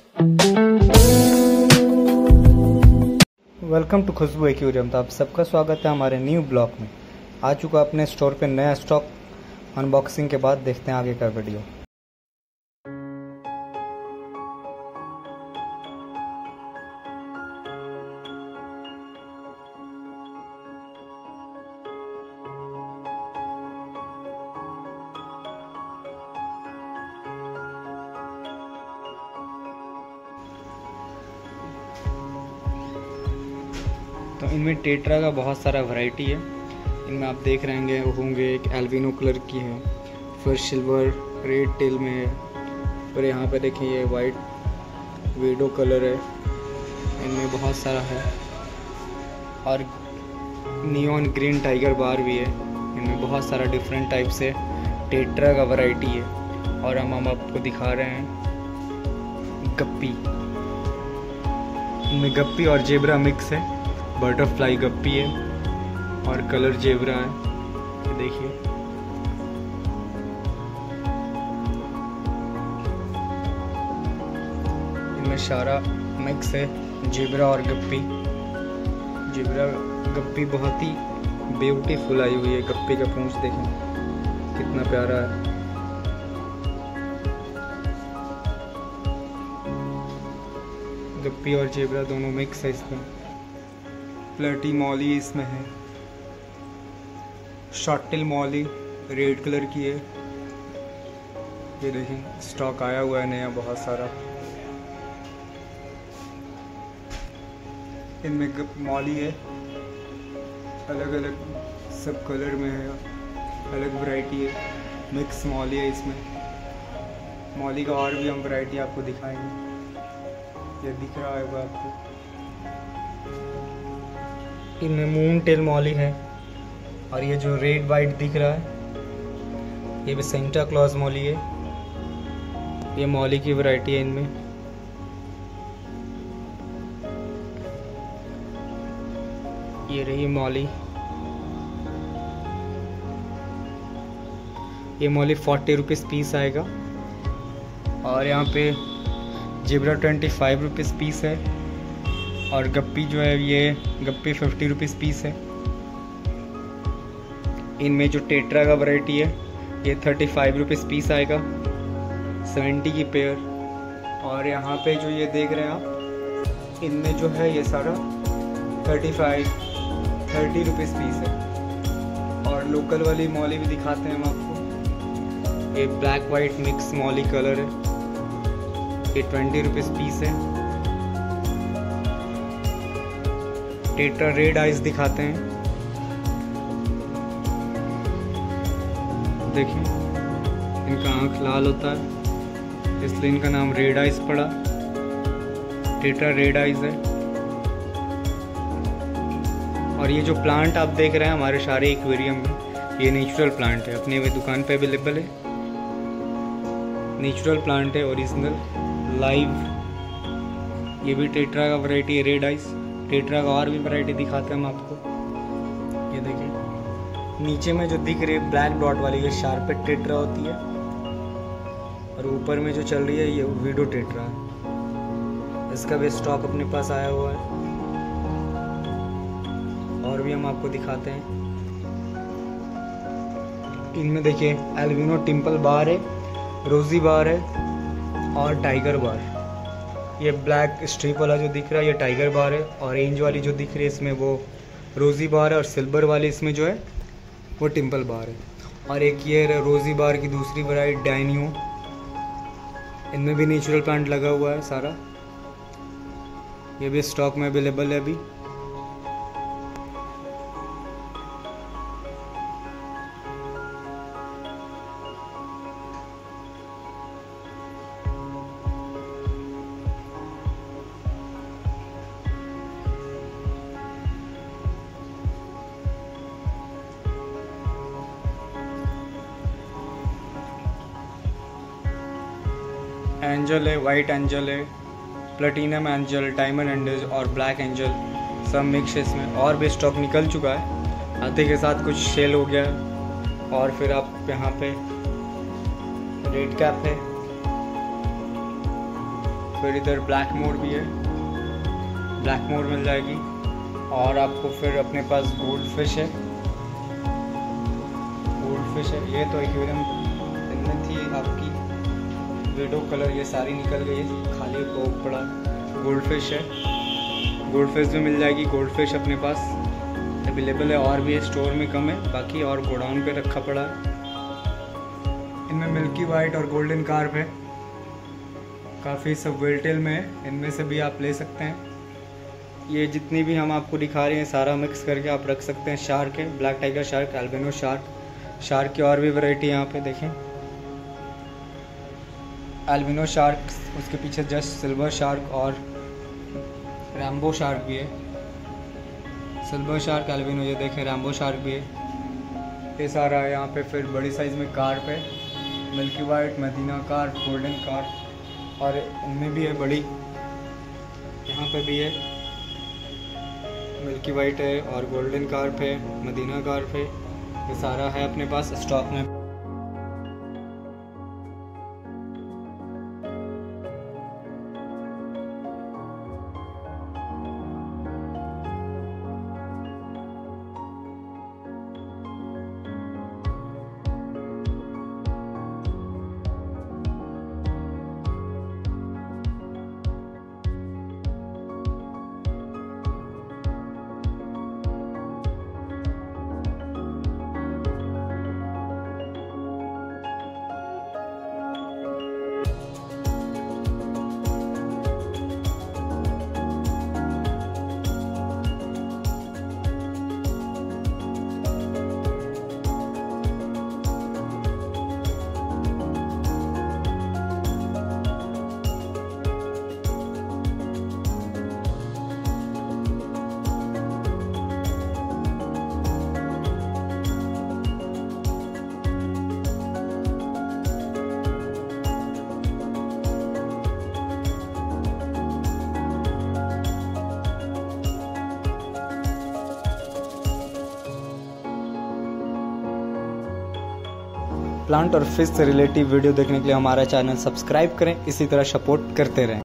Welcome to Khushboo aquarium. तो आप सबका स्वागत है हमारे न्यू ब्लॉग में। आ चुका अपने स्टोर पे नया स्टॉक। अनबॉक्सिंग के बाद देखते हैं आगे का वीडियो। तो इनमें टेट्रा का बहुत सारा वैरायटी है। इनमें आप देख रहे होंगे एक एल्बिनो कलर की है, फिर सिल्वर रेड टेल में है, फिर यहाँ पे देखिए ये वाइट वीडो कलर है। इनमें बहुत सारा है और नियॉन ग्रीन टाइगर बार भी है। इनमें बहुत सारा डिफरेंट टाइप से टेट्रा का वैरायटी है। और हम आपको दिखा रहे हैं गप्पी। इनमें गप्पी और जेब्रा मिक्स है। बटरफ्लाई गप्पी है और कलर जेब्रा है। देखिए इनमें सारा मिक्स है जेब्रा और गप्पी। जेब्रा गप्पी बहुत ही ब्यूटीफुल आई हुई है। गप्पी का पूंछ देखें कितना प्यारा है। गप्पी और जेब्रा दोनों मिक्स है। इसमें प्लटी मॉली इसमें है, शॉर्टिल मॉली रेड कलर की है। ये देखें स्टॉक आया हुआ है नया बहुत सारा। इनमें मॉली है, अलग अलग सब कलर में है, अलग वैरायटी है। मिक्स मॉली है इसमें। मॉली का और भी हम वैरायटी आपको दिखाएंगे। ये दिख रहा होगा आपको। इनमें मून टेल मॉली है और ये जो रेड वाइट दिख रहा है ये भी सेंटा क्लॉज मॉली है। ये मॉली की वैरायटी है। इनमें ये रही मॉली। ये मॉली 40 रुपीज़ पीस आएगा। और यहाँ पे जेब्रा 25 रुपीज़ पीस है। और गप्पी जो है ये गप्पी 50 रुपीज़ पीस है। इनमें जो टेट्रा का वैरायटी है ये 35 रुपीज़ पीस आएगा, 70 की पेयर। और यहाँ पे जो ये देख रहे हैं आप, इनमें जो है ये सारा 30 रुपीज़ पीस है। और लोकल वाली मॉली भी दिखाते हैं हम आपको। ये black white mix molly colour है, ये 20 रुपीज़ पीस है। टेट्रा रेड आइज दिखाते हैं। देखिए इनका आँख लाल होता है इसलिए इनका नाम रेड आइज पड़ा। टेट्रा रेड आइज है। और ये जो प्लांट आप देख रहे हैं हमारे सारे एक्वेरियम में, ये नेचुरल प्लांट है। अपने वे दुकान पे अवेलेबल है। नेचुरल प्लांट है, ओरिजिनल लाइव। ये भी टेट्रा का वैरायटी है रेड आइज। टेट्रा का और भी वैरायटी दिखाते हैं हम आपको। ये देखिए नीचे में जो दिख रही है ब्लैक डॉट वाली ये शार्पेट टेट्रा होती है। और ऊपर में जो चल रही है ये वीडो टेट्रा है। इसका भी स्टॉक अपने पास आया हुआ है। और भी हम आपको दिखाते हैं। इनमें देखिए एल्बिनो टिम्पल बार है, रोजी बार है और टाइगर बार। ये ब्लैक स्ट्रिप वाला जो दिख रहा है ये टाइगर बार है। ऑरेंज वाली जो दिख रही है इसमें वो रोज़ी बार है। और सिल्वर वाली इसमें जो है वो टिम्पल बार है। और एक ये रोज़ी बार की दूसरी वैरायटी डायनियो। इनमें भी नेचुरल प्लांट लगा हुआ है सारा। ये भी स्टॉक में अवेलेबल है अभी। एंजल है, वाइट एंजल है, प्लेटिनम एंजल, डायमंड एंजल और ब्लैक एंजल सब मिक्स है इसमें। और भी स्टॉक निकल चुका है, आधे के साथ कुछ सेल हो गया है। और फिर आप यहाँ पे रेड कैप है, फिर इधर ब्लैक मोर भी है, ब्लैक मोर मिल जाएगी। और आपको फिर अपने पास गोल्ड फिश है, गोल्ड फिश है। ये तो एक्वेरियम इनमें थी आपकी विडो कलर, ये सारी निकल गई है, खाली बहुत बड़ा गोल्ड फिश है। गोल्ड फिश भी मिल जाएगी, गोल्ड फिश अपने पास अवेलेबल है। और भी है, स्टोर में कम है बाकी, और गोडाउन पे रखा पड़ा है। इनमें मिल्की वाइट और गोल्डन कार्प है, काफ़ी सब वेलटेल में है, इनमें से भी आप ले सकते हैं। ये जितनी भी हम आपको दिखा रहे हैं सारा मिक्स करके आप रख सकते हैं। शार्क है, black tiger shark, albino shark, shark की और भी वैरायटी यहाँ पे देखें। एल्बिनो शार्क, उसके पीछे जस्ट सिल्वर शार्क और रैम्बो शार्क भी है। सिल्वर शार्क, एल्बिनो, ये देखें रैम्बो शार्क भी है। ये सारा है यहाँ पे। फिर बड़ी साइज़ में कार्प है, मिल्की वाइट, मदीना कार्प, गोल्डन कार्प, और इनमें भी है बड़ी, यहाँ पे भी है मिल्की वाइट है और गोल्डन कार्प है, मदीना कार्प है। ये सारा है अपने पास स्टॉक में। प्लांट और फिश से रिलेटिव वीडियो देखने के लिए हमारा चैनल सब्सक्राइब करें, इसी तरह सपोर्ट करते रहें।